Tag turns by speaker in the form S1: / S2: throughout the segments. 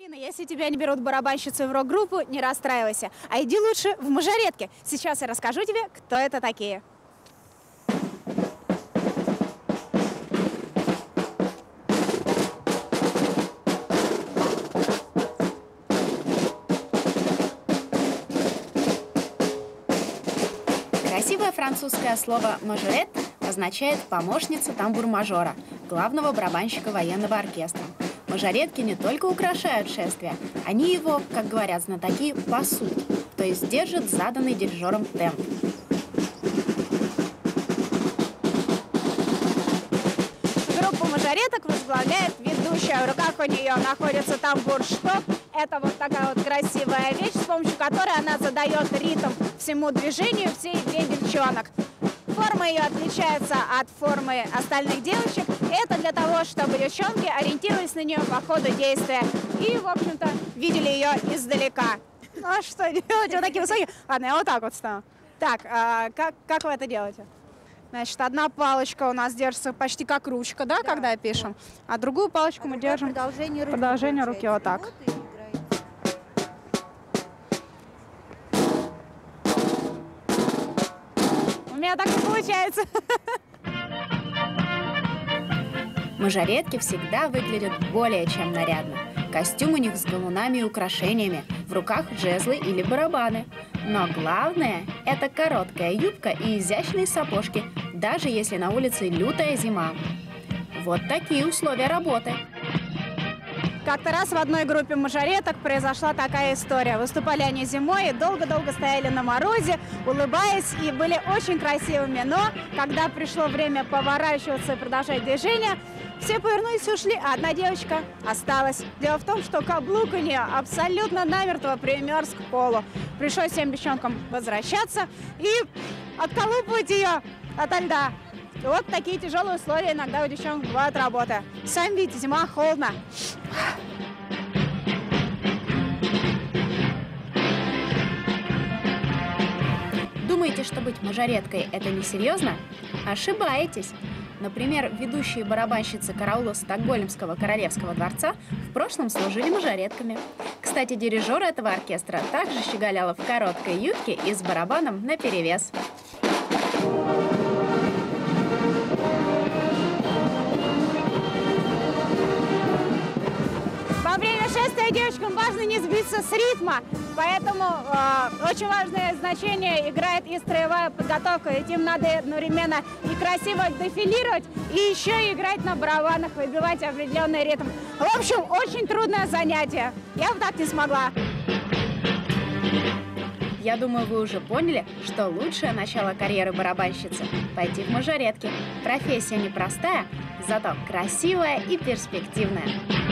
S1: Марина, если тебя не берут барабанщицу в рок-группу, не расстраивайся, а иди лучше в мажоретки. Сейчас я расскажу тебе, кто это такие.
S2: Красивое французское слово «мажорет» означает «помощница тамбур-мажора», главного барабанщика военного оркестра. Мажоретки не только украшают шествие, они его, как говорят знатоки, пасут, то есть держат заданный дирижером темп.
S1: Группу мажореток возглавляет ведущая. В руках у нее находится тамбур-шток. Это вот такая вот красивая вещь, с помощью которой она задает ритм всему движению, всей игре девчонок. Форма ее отличается от формы остальных девочек. Это для того, чтобы девчонки ориентировались на нее по ходу действия и, в общем-то, видели ее издалека. Ну а что делать? Вот такие высокие. Ладно, я вот так вот стану. Так, как вы это делаете? Значит, одна палочка у нас держится почти как ручка, да, когда пишем, а другую палочку мы держим продолжение руки вот так. У меня так не получается.
S2: Мажоретки всегда выглядят более чем нарядно. Костюм у них с галунами и украшениями, в руках жезлы или барабаны. Но главное – это короткая юбка и изящные сапожки, даже если на улице лютая зима. Вот такие условия работы.
S1: Как-то раз в одной группе мажореток произошла такая история. Выступали они зимой и долго-долго стояли на морозе, улыбаясь, и были очень красивыми. Но когда пришло время поворачиваться и продолжать движение, все повернулись и ушли, а одна девочка осталась. Дело в том, что каблук у нее абсолютно намертво примерз к полу. Пришлось всем девчонкам возвращаться и отколупывать ее ото льда. И вот такие тяжелые условия иногда у девчонок бывают работы. Сами видите, зима, холодно.
S2: Думаете, что быть мажореткой – это несерьезно? Ошибаетесь! Например, ведущие барабанщицы караула Стокгольмского королевского дворца в прошлом служили мажоретками. Кстати, дирижер этого оркестра также щеголяла в короткой юбке и с барабаном наперевес.
S1: Во время шествия девочкам важно не сбиться с ритма, поэтому очень важное значение играет и строевая подготовка, ведь им надо одновременно и красиво дефилировать, и еще и играть на барабанах, выбивать определенный ритм. В общем, очень трудное занятие. Я бы так не смогла.
S2: Я думаю, вы уже поняли, что лучшее начало карьеры барабанщицы – пойти в мажоретки. Профессия непростая, зато красивая и перспективная.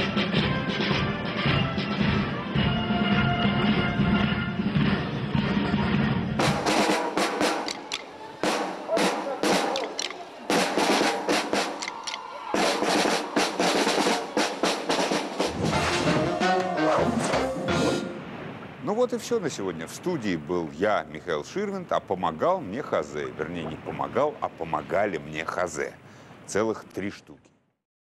S3: Ну вот и все на сегодня. В студии был я, Михаил Ширвинд, а помогал мне Хазе. Вернее, не помогал, а помогали мне Хазе. Целых 3 штуки.